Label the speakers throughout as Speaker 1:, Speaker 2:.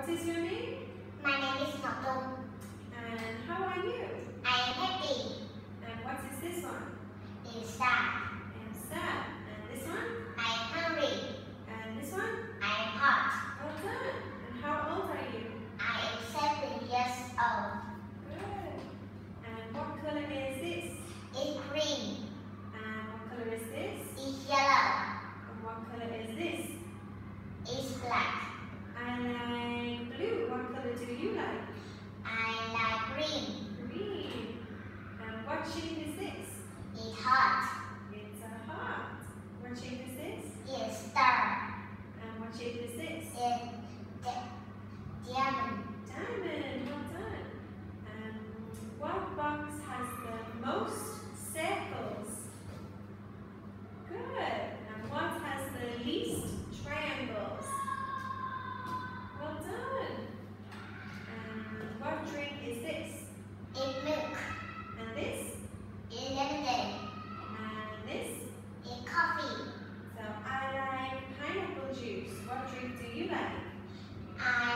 Speaker 1: what is your name?
Speaker 2: My name is DUNG.
Speaker 1: And how are you?
Speaker 2: I am happy.
Speaker 1: And what is this one?
Speaker 2: It's sad.
Speaker 1: I'm sad. And this one?
Speaker 2: I am hungry.
Speaker 1: And this one?
Speaker 2: I am hot.
Speaker 1: Well done. And how old are you?
Speaker 2: I am 7 years old.
Speaker 1: Good. And what color is this?
Speaker 2: It's green.
Speaker 1: And what color is this?
Speaker 2: It's yellow.
Speaker 1: And what color is this?
Speaker 2: It's black.
Speaker 1: I like blue. What color do you like?
Speaker 2: I like green.
Speaker 1: Green. And what shape is this?
Speaker 2: It's hot.
Speaker 1: It's a heart. What shape is this?
Speaker 2: It's star.
Speaker 1: And what shape is this?
Speaker 2: It's diamond.
Speaker 1: Diamond. Well done. And what box has the most circles? Good. And what has the least triangles? Well done. And what drink is this?
Speaker 2: It's milk.
Speaker 1: And this?
Speaker 2: It's lemonade.
Speaker 1: And this?
Speaker 2: It's coffee.
Speaker 1: So I like pineapple juice. What drink do you like?
Speaker 2: I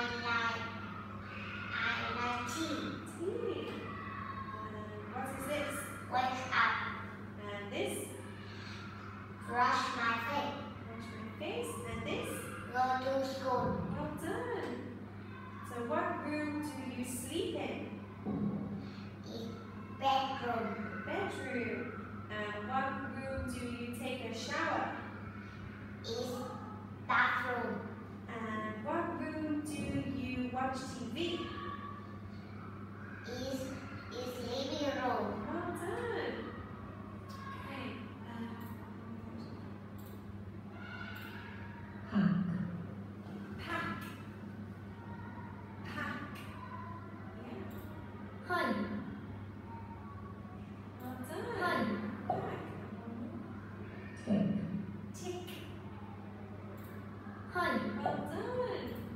Speaker 2: like tea.
Speaker 1: Tea. And what is this?
Speaker 2: Wake up.
Speaker 1: And this?
Speaker 2: Brush my face.
Speaker 1: Wash my face. And this?
Speaker 2: Go to school.
Speaker 1: Well done. So what room do you sleep in?
Speaker 2: It's bedroom.
Speaker 1: Bedroom. And what room do you take a shower?
Speaker 2: It's bathroom.
Speaker 1: And what room do you watch TV?
Speaker 2: It's living room.
Speaker 1: Well done. Okay. Pack. Pack. Yeah.
Speaker 2: Hey.
Speaker 1: Well done.
Speaker 2: Hey.
Speaker 1: Pack. Tick.
Speaker 2: Hey.
Speaker 1: Well done.